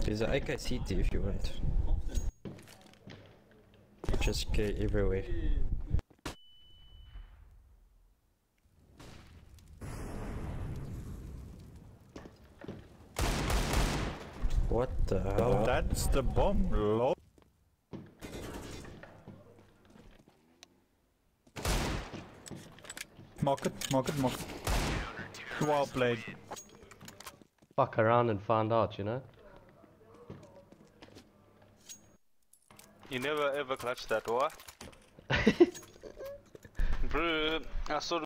There's an IKCT if you want. Just K everywhere. What the hell? That's the bomb, lol. Mark it, mark it, mark it. Well played. Fuck around and find out, you know? You never ever clutched that, what? Bro, I saw